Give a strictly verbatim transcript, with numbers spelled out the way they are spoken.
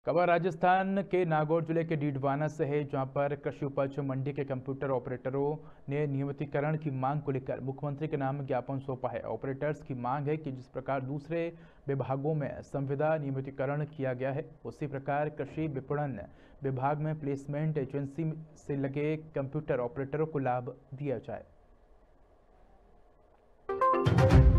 खबर राजस्थान के नागौर जिले के डीडवाना से है, जहां पर कृषि उपज मंडी के कंप्यूटर ऑपरेटरों ने नियमितीकरण की मांग को लेकर मुख्यमंत्री के नाम ज्ञापन सौंपा है। ऑपरेटर्स की मांग है कि जिस प्रकार दूसरे विभागों में संविदा नियमितीकरण किया गया है, उसी प्रकार कृषि विपणन विभाग में प्लेसमेंट एजेंसी से लगे कंप्यूटर ऑपरेटरों को लाभ दिया जाए।